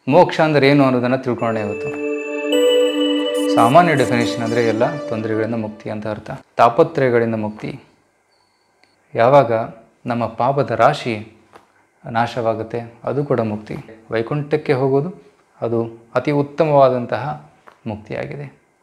ಮೋಕ್ಷ ಅಂದರೆ ಏನು ಅನ್ನೋದನ್ನು ತಿಳ್ಕೊಂಡೆ ಇವತ್ತು. ಸಾಮಾನ್ಯ ಡೆಫಿನೇಷನ್ ಅಂದರೆ ಎಲ್ಲ ತೊಂದರೆಗಳಿಂದ ಮುಕ್ತಿ ಅಂತ ಅರ್ಥ. ತಾಪತ್ರಯಗಳಿಂದ ಮುಕ್ತಿ. ಯಾವಾಗ ನಮ್ಮ ಪಾಪದ ರಾಶಿ ನಾಶವಾಗುತ್ತೆ ಅದು ಕೂಡ ಮುಕ್ತಿ. ವೈಕುಂಠಕ್ಕೆ ಹೋಗೋದು ಅದು ಅತಿ ಉತ್ತಮವಾದಂತಹ ಮುಕ್ತಿಯಾಗಿದೆ.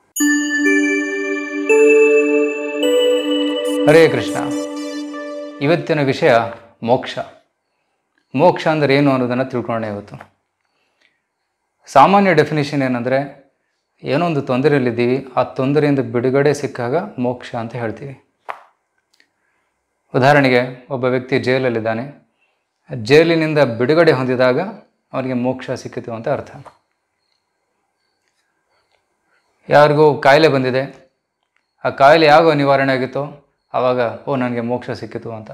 ಹರೇ ಕೃಷ್ಣ. ಇವತ್ತಿನ ವಿಷಯ ಮೋಕ್ಷ. ಮೋಕ್ಷ ಅಂದರೆ ಏನು ಅನ್ನೋದನ್ನು ತಿಳ್ಕೊಂಡೆ ಇವತ್ತು. ಸಾಮಾನ್ಯ ಡೆಫಿನೇಷನ್ ಏನಂದರೆ ಏನೋ ಒಂದು ತೊಂದರೆಯಲ್ಲಿದ್ದೀವಿ, ಆ ತೊಂದರೆಯಿಂದ ಬಿಡುಗಡೆ ಸಿಕ್ಕಾಗ ಮೋಕ್ಷ ಅಂತ ಹೇಳ್ತೀವಿ. ಉದಾಹರಣೆಗೆ ಒಬ್ಬ ವ್ಯಕ್ತಿ ಜೈಲಲ್ಲಿದ್ದಾನೆ, ಜೈಲಿನಿಂದ ಬಿಡುಗಡೆ ಹೊಂದಿದಾಗ ಅವನಿಗೆ ಮೋಕ್ಷ ಸಿಕ್ಕಿತು ಅಂತ ಅರ್ಥ. ಯಾರಿಗೂ ಕಾಯಿಲೆ ಬಂದಿದೆ, ಆ ಕಾಯಿಲೆ ಯಾವಾಗ ನಿವಾರಣೆ ಆಗಿತ್ತೋ ಆವಾಗ ನನಗೆ ಮೋಕ್ಷ ಸಿಕ್ಕಿತು ಅಂತ.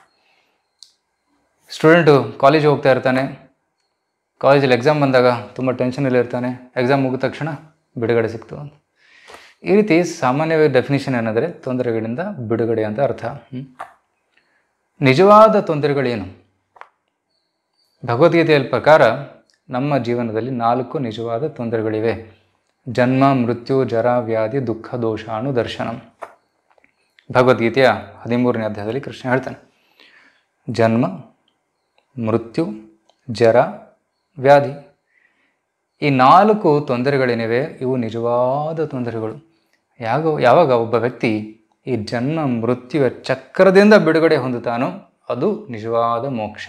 ಸ್ಟೂಡೆಂಟು ಕಾಲೇಜಿಗೆ ಹೋಗ್ತಾ ಇರ್ತಾನೆ, ಕಾಲೇಜಲ್ಲಿ ಎಕ್ಸಾಮ್ ಬಂದಾಗ ತುಂಬ ಟೆನ್ಷನಲ್ಲಿ ಇರ್ತಾನೆ, ಎಕ್ಸಾಮ್ ಮುಗಿದ ತಕ್ಷಣ ಬಿಡುಗಡೆ ಸಿಕ್ತು ಅಂತ. ಈ ರೀತಿ ಸಾಮಾನ್ಯವಾಗಿ ಡೆಫಿನಿಷನ್ ಏನಂದರೆ ತೊಂದರೆಗಳಿಂದ ಬಿಡುಗಡೆ ಅಂತ ಅರ್ಥ. ನಿಜವಾದ ತೊಂದರೆಗಳೇನು? ಭಗವದ್ಗೀತೆಯ ಪ್ರಕಾರ ನಮ್ಮ ಜೀವನದಲ್ಲಿ 4 ನಿಜವಾದ ತೊಂದರೆಗಳಿವೆ. ಜನ್ಮ, ಮೃತ್ಯು, ಜರ, ವ್ಯಾಧಿ, ದುಃಖ, ದೋಷಾಣು ದರ್ಶನಂ. ಭಗವದ್ಗೀತೆಯ 13ನೇ ಅಧ್ಯಾಯದಲ್ಲಿ ಕೃಷ್ಣ ಹೇಳ್ತಾನೆ, ಜನ್ಮ, ಮೃತ್ಯು, ಜರ, ವ್ಯಾಧಿ. ಈ 4 ತೊಂದರೆಗಳೇನಿವೆ ಇವು ನಿಜವಾದ ತೊಂದರೆಗಳು. ಯಾವಾಗ ಒಬ್ಬ ವ್ಯಕ್ತಿ ಈ ಜನ್ಮ ಮೃತ್ಯುವ ಚಕ್ರದಿಂದ ಬಿಡುಗಡೆ ಹೊಂದುತ್ತಾನೋ ಅದು ನಿಜವಾದ ಮೋಕ್ಷ.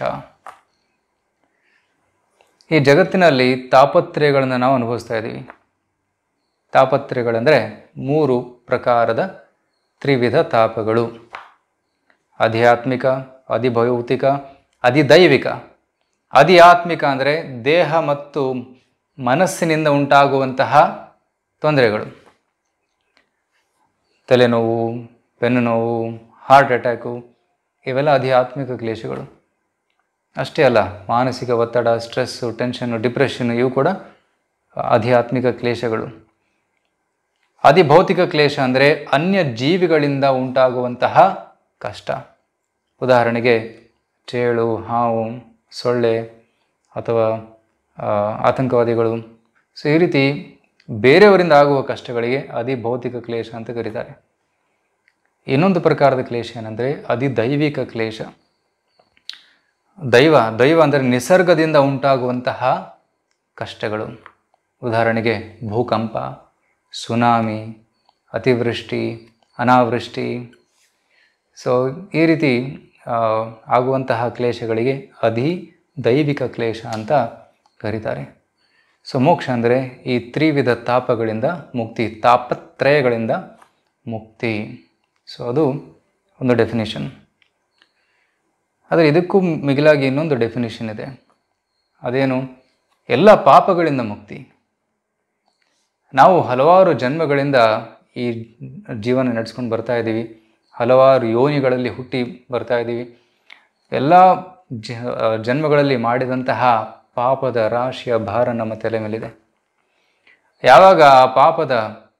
ಈ ಜಗತ್ತಿನಲ್ಲಿ ತಾಪತ್ರಯಗಳನ್ನು ನಾವು ಅನುಭವಿಸ್ತಾ ಇದ್ದೀವಿ. ತಾಪತ್ರಯಗಳೆಂದರೆ 3 ಪ್ರಕಾರದ ತ್ರಿವಿಧ ತಾಪಗಳು. ಆಧ್ಯಾತ್ಮಿಕ, ಅಧಿಭೌತಿಕ, ಅಧಿದೈವಿಕ. ಅಧಿಆತ್ಮಿಕ ಅಂದರೆ ದೇಹ ಮತ್ತು ಮನಸ್ಸಿನಿಂದ ಉಂಟಾಗುವಂತಹ ತೊಂದರೆಗಳು. ತಲೆನೋವು, ಬೆನ್ನು ನೋವು, ಹಾರ್ಟ್ ಅಟ್ಯಾಕು, ಇವೆಲ್ಲ ಅಧಿಆತ್ಮಿಕ ಕ್ಲೇಶಗಳು. ಅಷ್ಟೇ ಅಲ್ಲ, ಮಾನಸಿಕ ಒತ್ತಡ, ಸ್ಟ್ರೆಸ್ಸು, ಟೆನ್ಷನ್ನು, ಡಿಪ್ರೆಷನ್ನು ಇವು ಕೂಡ ಆಧ್ಯಾತ್ಮಿಕ ಕ್ಲೇಶಗಳು. ಅಧಿಭೌತಿಕ ಕ್ಲೇಶ ಅಂದರೆ ಅನ್ಯ ಜೀವಿಗಳಿಂದ ಉಂಟಾಗುವಂತಹ ಕಷ್ಟ. ಉದಾಹರಣೆಗೆ ಚೇಳು, ಹಾವು, ಸೊಳ್ಳೆ ಅಥವಾ ಆತಂಕವಾದಿಗಳು. ಸೊ ಈ ರೀತಿ ಬೇರೆಯವರಿಂದ ಆಗುವ ಕಷ್ಟಗಳಿಗೆ ಅಧಿಭೌತಿಕ ಕ್ಲೇಶ ಅಂತ ಕರೀತಾರೆ. ಇನ್ನೊಂದು ಪ್ರಕಾರದ ಕ್ಲೇಶ ಏನಂದರೆ ಅಧಿದೈವಿಕ ಕ್ಲೇಶ. ದೈವ ಅಂದರೆ ನಿಸರ್ಗದಿಂದ ಉಂಟಾಗುವಂತಹ ಕಷ್ಟಗಳು. ಉದಾಹರಣೆಗೆ ಭೂಕಂಪ, ಸುನಾಮಿ, ಅತಿವೃಷ್ಟಿ, ಅನಾವೃಷ್ಟಿ. ಸೊ ಈ ರೀತಿ ಆಗುವಂತಹ ಕ್ಲೇಶಗಳಿಗೆ ಅಧಿದೈವಿಕ ಕ್ಲೇಶ ಅಂತ ಕರೀತಾರೆ. ಸೊ ಮೋಕ್ಷ ಅಂದರೆ ಈ ತ್ರಿವಿಧ ತಾಪಗಳಿಂದ ಮುಕ್ತಿ, ತಾಪತ್ರಯಗಳಿಂದ ಮುಕ್ತಿ. ಸೊ ಅದು ಒಂದು ಡೆಫಿನೇಷನ್. ಆದರೆ ಇದಕ್ಕೂ ಮಿಗಿಲಾಗಿ ಇನ್ನೊಂದು ಡೆಫಿನೇಷನ್ ಇದೆ. ಅದೇನು? ಎಲ್ಲ ಪಾಪಗಳಿಂದ ಮುಕ್ತಿ. ನಾವು ಹಲವಾರು ಜನ್ಮಗಳಿಂದ ಈ ಜೀವನ ನಡೆಸ್ಕೊಂಡು ಬರ್ತಾ ಇದ್ದೀವಿ. ಹಲವಾರು ಯೋನಿಗಳಲ್ಲಿ ಹುಟ್ಟಿ ಬರ್ತಾ ಇದ್ದೀವಿ. ಎಲ್ಲ ಜನ್ಮಗಳಲ್ಲಿ ಮಾಡಿದಂತಹ ಪಾಪದ ರಾಶಿಯ ಭಾರ ನಮ್ಮ ತಲೆ ಮೇಲಿದೆ. ಯಾವಾಗ ಆ ಪಾಪದ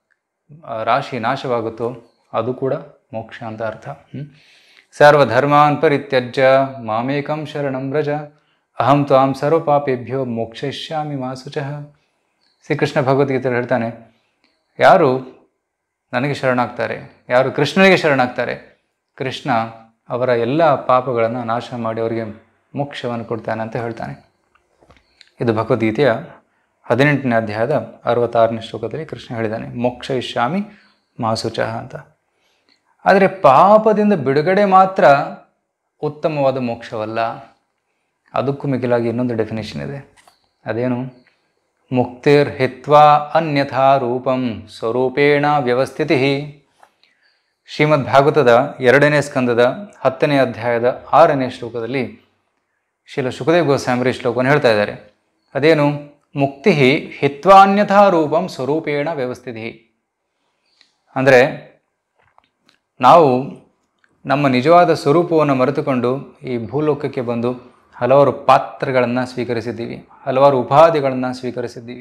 ರಾಶಿ ನಾಶವಾಗುತ್ತೋ ಅದು ಕೂಡ ಮೋಕ್ಷ ಅಂತ ಅರ್ಥ. ಸರ್ವಧರ್ಮಾನ್ ಪರಿತ್ಯಜ್ಯ ಮಾಮೇಕಂ ಶರಣಂ ವ್ರಜ ಅಹಂ ತ್ವಾಂ ಸರ್ವಪಾಪೇಭ್ಯೋ ಮೋಕ್ಷಯಿಷ್ಯಾಮಿ ಮಾ ಶುಚಃ. ಶ್ರೀಕೃಷ್ಣ ಭಗವದ್ಗೀತೆಯಲ್ಲಿ ಹೇಳ್ತಾನೆ, ಯಾರು ನನಗೆ ಶರಣಾಗ್ತಾರೆ, ಯಾರು ಕೃಷ್ಣನಿಗೆ ಶರಣಾಗ್ತಾರೆ, ಕೃಷ್ಣ ಅವರ ಎಲ್ಲ ಪಾಪಗಳನ್ನು ನಾಶ ಮಾಡಿ ಅವರಿಗೆ ಮೋಕ್ಷವನ್ನು ಕೊಡ್ತಾನೆ ಅಂತ ಹೇಳ್ತಾನೆ. ಇದು ಭಗವದ್ಗೀತೆಯ 18ನೇ ಅಧ್ಯಾಯದ 66ನೇ ಶ್ಲೋಕದಲ್ಲಿ ಕೃಷ್ಣ ಹೇಳಿದ್ದಾನೆ, ಮೋಕ್ಷಯಿಷ್ಯಾಮಿ ಮಾ ಶುಚಃ ಅಂತ. ಆದರೆ ಪಾಪದಿಂದ ಬಿಡುಗಡೆ ಮಾತ್ರ ಉತ್ತಮವಾದ ಮೋಕ್ಷವಲ್ಲ. ಅದಕ್ಕೂ ಮಿಗಿಲಾಗಿ ಇನ್ನೊಂದು ಡೆಫಿನೇಷನ್ ಇದೆ. ಅದೇನು? ಮುಕ್ತಿರ್ ಹಿತ್ವಾ ಅನ್ಯಥಾ ರೂಪಂ ಸ್ವರೂಪೇಣ ವ್ಯವಸ್ಥಿತಿ. ಶ್ರೀಮದ್ ಭಾಗವತದ 2ನೇ ಸ್ಕಂದದ 10ನೇ ಅಧ್ಯಾಯದ 6ನೇ ಶ್ಲೋಕದಲ್ಲಿ ಶ್ರೀಲ ಶುಕದೇವ್ ಗೋಸ್ವಾಮಿ ಶ್ಲೋಕವನ್ನು ಹೇಳ್ತಾ ಇದ್ದಾರೆ. ಅದೇನು? ಮುಕ್ತಿ ಹಿತ್ವಾನ್ಯಥಾ ರೂಪಂ ಸ್ವರೂಪೇಣ ವ್ಯವಸ್ಥಿತಿ. ಅಂದರೆ ನಾವು ನಮ್ಮ ನಿಜವಾದ ಸ್ವರೂಪವನ್ನು ಮರೆತುಕೊಂಡು ಈ ಭೂಲೋಕಕ್ಕೆ ಬಂದು ಹಲವಾರು ಪಾತ್ರಗಳನ್ನು ಸ್ವೀಕರಿಸಿದ್ದೀವಿ, ಹಲವಾರು ಉಪಾಧಿಗಳನ್ನು ಸ್ವೀಕರಿಸಿದ್ದೀವಿ.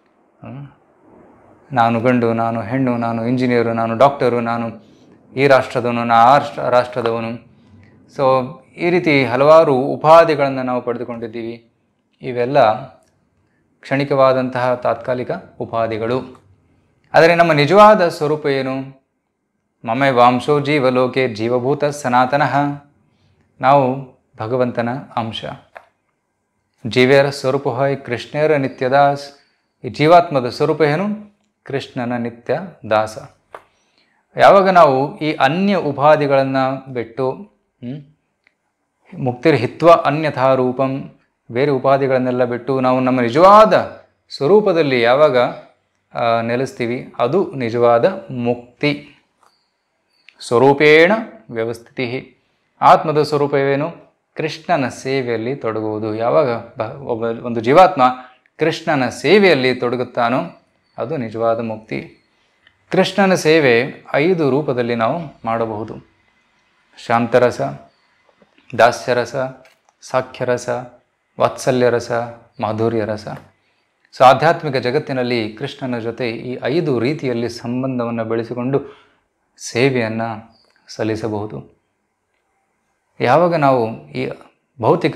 ನಾನು ಗಂಡು, ನಾನು ಹೆಣ್ಣು, ನಾನು ಇಂಜಿನಿಯರು, ನಾನು ಡಾಕ್ಟರು, ನಾನು ಈ ರಾಷ್ಟ್ರದವನು, ನಾನು ಆ ರಾಷ್ಟ್ರದವನು. ಸೊ ಈ ರೀತಿ ಹಲವಾರು ಉಪಾಧಿಗಳನ್ನು ನಾವು ಪಡೆದುಕೊಂಡಿದ್ದೀವಿ. ಇವೆಲ್ಲ ಕ್ಷಣಿಕವಾದಂತಹ ತಾತ್ಕಾಲಿಕ ಉಪಾಧಿಗಳು. ಆದರೆ ನಮ್ಮ ನಿಜವಾದ ಸ್ವರೂಪ ಏನು? ಮಮೈ ವಾಂಶೋ ಜೀವಲೋಕೆ ಜೀವಭೂತ ಸನಾತನಃ. ನಾವು ಭಗವಂತನ ಅಂಶ. ಜೀವೇರ ಸ್ವರೂಪ ಹೈ ಕೃಷ್ಣೇರ ನಿತ್ಯದಾಸ್. ಈ ಜೀವಾತ್ಮದ ಸ್ವರೂಪ ಏನು? ಕೃಷ್ಣನ ನಿತ್ಯ ದಾಸ. ಯಾವಾಗ ನಾವು ಈ ಅನ್ಯ ಉಪಾಧಿಗಳನ್ನು ಬಿಟ್ಟು ಮುಕ್ತಿರ್ ಹಿತ್ವ ಅನ್ಯಥಾ ರೂಪಂ, ಬೇರೆ ಉಪಾಧಿಗಳನ್ನೆಲ್ಲ ಬಿಟ್ಟು ನಾವು ನಮ್ಮ ನಿಜವಾದ ಸ್ವರೂಪದಲ್ಲಿ ಯಾವಾಗ ನೆಲೆಸ್ತೀವಿ, ಅದು ನಿಜವಾದ ಮುಕ್ತಿ. ಸ್ವರೂಪೇಣ ವ್ಯವಸ್ಥಿತಿ. ಆತ್ಮದ ಸ್ವರೂಪವೇನು? ಕೃಷ್ಣನ ಸೇವೆಯಲ್ಲಿ ತೊಡಗುವುದು. ಯಾವಾಗ ಒಂದು ಜೀವಾತ್ಮ ಕೃಷ್ಣನ ಸೇವೆಯಲ್ಲಿ ತೊಡಗುತ್ತಾನೋ ಅದು ನಿಜವಾದ ಮುಕ್ತಿ. ಕೃಷ್ಣನ ಸೇವೆ 5 ರೂಪದಲ್ಲಿ ನಾವು ಮಾಡಬಹುದು. ಶಾಂತರಸ, ದಾಸ್ಯರಸ, ಸಾಖ್ಯರಸ, ವಾತ್ಸಲ್ಯರಸ, ಮಾಧುರ್ಯರಸ. ಸೊ ಆಧ್ಯಾತ್ಮಿಕ ಜಗತ್ತಿನಲ್ಲಿ ಕೃಷ್ಣನ ಜೊತೆ ಈ 5 ರೀತಿಯಲ್ಲಿ ಸಂಬಂಧವನ್ನು ಬೆಳೆಸಿಕೊಂಡು ಸೇವೆಯನ್ನು ಸಲ್ಲಿಸಬಹುದು. ಯಾವಾಗ ನಾವು ಈ ಭೌತಿಕ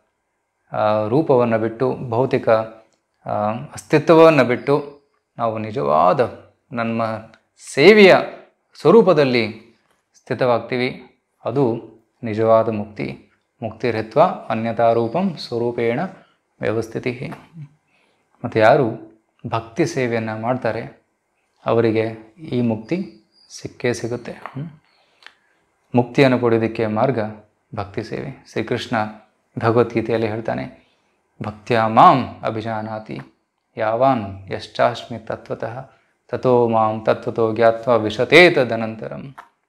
ರೂಪವನ್ನು ಬಿಟ್ಟು, ಭೌತಿಕ ಅಸ್ತಿತ್ವವನ್ನು ಬಿಟ್ಟು ನಾವು ನಿಜವಾದ ನಮ್ಮ ಸೇವೆಯ ಸ್ವರೂಪದಲ್ಲಿ ಸ್ಥಿತವಾಗ್ತೀವಿ, ಅದು ನಿಜವಾದ ಮುಕ್ತಿ. ಮುಕ್ತಿರಿತ್ವ ಅನ್ಯಥಾ ರೂಪಂ ಸ್ವರೂಪೇಣ ವ್ಯವಸ್ಥಿತಿ. ಮತ್ತು ಯಾರು ಭಕ್ತಿ ಸೇವೆಯನ್ನು ಮಾಡ್ತಾರೆ ಅವರಿಗೆ ಈ ಮುಕ್ತಿ ಸಿಕ್ಕೇ ಸಿಗುತ್ತೆ. ಮುಕ್ತಿಯನ್ನು ಪಡೆಯೋದಕ್ಕೆ ಮಾರ್ಗ ಭಕ್ತಿ ಸೇವೆ. ಶ್ರೀಕೃಷ್ಣ ಭಗವದ್ಗೀತೆಯಲ್ಲಿ ಹೇಳ್ತಾನೆ, ಭಕ್ತ್ಯಾ ಮಾಂ ಅಭಿಜಾನಾತಿ ಯಾವಾನ್ ಯಶ್ಚಾಸ್ಮಿ ತತ್ವತಃ ತಥೋ ಮಾಂ ತತ್ವತೋ ಜ್ಞಾತ್ವಾ ವಿಶತೇ ತದನಂತರಂ.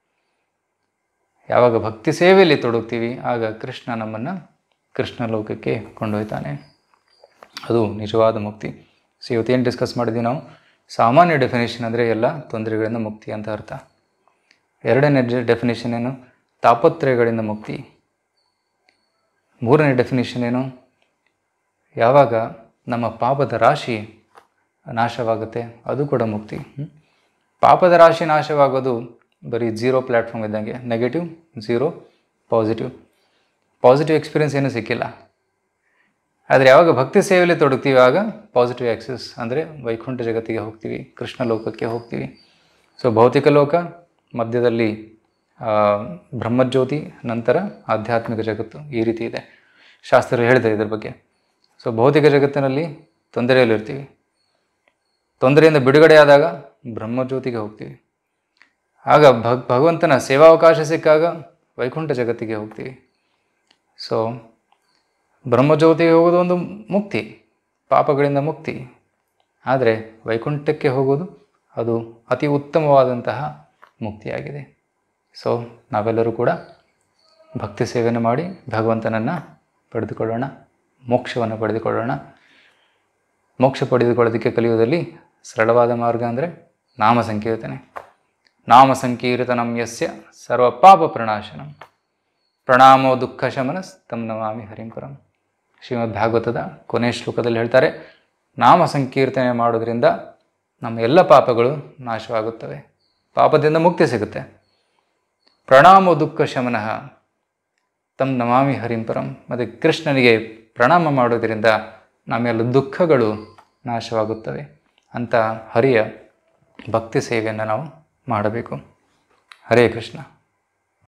ಯಾವಾಗ ಭಕ್ತಿ ಸೇವೆಯಲ್ಲಿ ತೊಡಗ್ತೀವಿ ಆಗ ಕೃಷ್ಣ ನಮ್ಮನ್ನು ಕೃಷ್ಣ ಲೋಕಕ್ಕೆ ಕೊಂಡೊಯ್ತಾನೆ. ಅದು ನಿಜವಾದ ಮುಕ್ತಿ. ಸೊ ಇವತ್ತೇನು ಡಿಸ್ಕಸ್ ಮಾಡಿದ್ವಿ ನಾವು? ಸಾಮಾನ್ಯ ಡೆಫಿನೇಷನ್ ಅಂದರೆ ಎಲ್ಲ ತೊಂದರೆಗಳಿಂದ ಮುಕ್ತಿ ಅಂತ ಅರ್ಥ. ಎರಡನೇ ಡೆಫಿನೇಷನ್ ಏನು? ತಾಪತ್ರಯಗಳಿಂದ ಮುಕ್ತಿ. ಮೂರನೇ ಡೆಫಿನೇಷನ್ ಏನು? ಯಾವಾಗ ನಮ್ಮ ಪಾಪದ ರಾಶಿ ನಾಶವಾಗುತ್ತೆ ಅದು ಕೂಡ ಮುಕ್ತಿ. ಪಾಪದ ರಾಶಿ ನಾಶವಾಗೋದು ಬರೀ 0 ಪ್ಲ್ಯಾಟ್ಫಾರ್ಮ್ ಇದ್ದಂಗೆ. ನೆಗೆಟಿವ್ 0, ಪಾಸಿಟಿವ್ ಎಕ್ಸ್ಪೀರಿಯೆನ್ಸ್ ಏನೂ ಸಿಕ್ಕಿಲ್ಲ. ಆದರೆ ಯಾವಾಗ ಭಕ್ತಿ ಸೇವೆಯಲ್ಲಿ ತೊಡಗ್ತೀವಿ ಆಗ ಪಾಸಿಟಿವ್ ಆಕ್ಸೆಸ್, ಅಂದರೆ ವೈಕುಂಠ ಜಗತ್ತಿಗೆ ಹೋಗ್ತೀವಿ, ಕೃಷ್ಣ ಲೋಕಕ್ಕೆ ಹೋಗ್ತೀವಿ. ಸೊ ಭೌತಿಕ ಲೋಕ, ಮಧ್ಯದಲ್ಲಿ ಬ್ರಹ್ಮಜ್ಯೋತಿ, ನಂತರ ಆಧ್ಯಾತ್ಮಿಕ ಜಗತ್ತು, ಈ ರೀತಿ ಇದೆ. ಶಾಸ್ತ್ರಗಳು ಹೇಳಿದೆ ಇದ್ರ ಬಗ್ಗೆ. ಸೊ ಭೌತಿಕ ಜಗತ್ತಿನಲ್ಲಿ ತೊಂದರೆಯಲ್ಲಿರ್ತೀವಿ, ತೊಂದರೆಯಿಂದ ಬಿಡುಗಡೆಯಾದಾಗ ಬ್ರಹ್ಮಜ್ಯೋತಿಗೆ ಹೋಗ್ತೀವಿ. ಆಗ ಭಗವಂತನ ಸೇವಾವಕಾಶ ಸಿಕ್ಕಾಗ ವೈಕುಂಠ ಜಗತ್ತಿಗೆ ಹೋಗ್ತೀವಿ. ಸೊ ಬ್ರಹ್ಮಜ್ಯೋತಿಗೆ ಹೋಗೋದು ಒಂದು ಮುಕ್ತಿ, ಪಾಪಗಳಿಂದ ಮುಕ್ತಿ. ಆದರೆ ವೈಕುಂಠಕ್ಕೆ ಹೋಗೋದು ಅದು ಅತಿ ಉತ್ತಮವಾದಂತಹ ಮುಕ್ತಿಯಾಗಿದೆ. ಸೊ ನಾವೆಲ್ಲರೂ ಕೂಡ ಭಕ್ತಿ ಸೇವೆಯನ್ನು ಮಾಡಿ ಭಗವಂತನನ್ನು ಪಡೆದುಕೊಳ್ಳೋಣ, ಮೋಕ್ಷವನ್ನು ಪಡೆದುಕೊಳ್ಳೋಣ. ಮೋಕ್ಷ ಪಡೆದುಕೊಳ್ಳೋದಕ್ಕೆ ಕಲಿಯುವುದರಲ್ಲಿ ಸರಳವಾದ ಮಾರ್ಗ ಅಂದರೆ ನಾಮ ಸಂಕೀರ್ತನೆ. ನಾಮ ಸಂಕೀರ್ತನಂ ಯಸ್ಯ ಸರ್ವ ಪಾಪ ಪ್ರಣಾಶನಂ ಪ್ರಣಾಮೋ ದುಃಖ ಶಮನಸ್ ತಂ ನಮಾಮಿ ಹರಿಂಪರಂ. ಶ್ರೀಮದ್ ಭಾಗವತದ ಕೊನೆಯ ಶ್ಲೋಕದಲ್ಲಿ ಹೇಳ್ತಾರೆ, ನಾಮ ಸಂಕೀರ್ತನೆ ಮಾಡೋದ್ರಿಂದ ನಮ್ಮ ಎಲ್ಲ ಪಾಪಗಳು ನಾಶವಾಗುತ್ತವೆ, ಪಾಪದಿಂದ ಮುಕ್ತಿ ಸಿಗುತ್ತೆ. ಪ್ರಣಾಮೋ ದುಃಖ ಶಮನಃ ತಂ ನಮಾಮಿ ಹರಿಂಪರಂ. ಮತ್ತು ಕೃಷ್ಣನಿಗೆ ಪ್ರಣಾಮ ಮಾಡೋದರಿಂದ ನಮ್ಮೆಲ್ಲ ದುಃಖಗಳು ನಾಶವಾಗುತ್ತವೆ. ಅಂತ ಹರಿಯ ಭಕ್ತಿ ಸೇವೆಯನ್ನು ನಾವು ಮಾಡಬೇಕು. ಹರೇ ಕೃಷ್ಣ.